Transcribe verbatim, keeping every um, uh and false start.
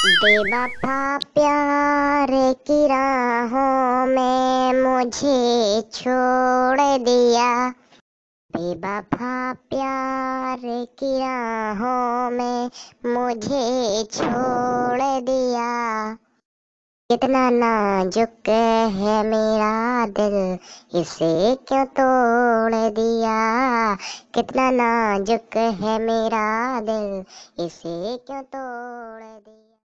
बेवफा प्यार की राहों में मुझे छोड़ दिया। बेवफा प्यार की राहों में मुझे छोड़ दिया। कितना नाजुक है मेरा दिल, इसे क्यों तोड़ दिया। कितना नाजुक है मेरा दिल, इसे क्यों तोड़ दिया।